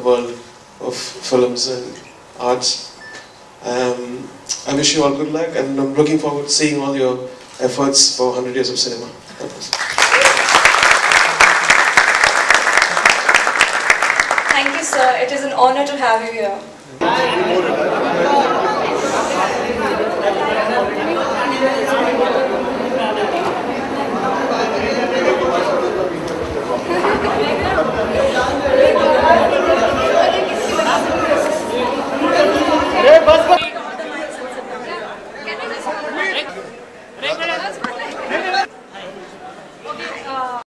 world of films and arts. I wish you all good luck, and I'm looking forward to seeing all your efforts for 100 years of cinema. Thank you, sir. It is an honor to have you here.